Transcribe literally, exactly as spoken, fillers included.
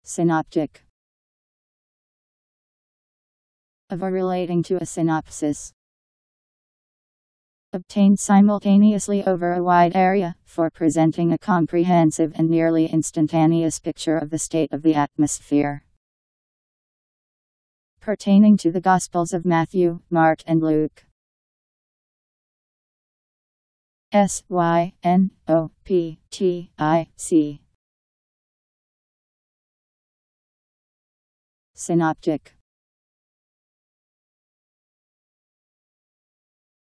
Synoptic. Of or relating to a synopsis. Obtained simultaneously over a wide area, for presenting a comprehensive and nearly instantaneous picture of the state of the atmosphere. Pertaining to the Gospels of Matthew, Mark and Luke. S Y N O P T I C. Synoptic.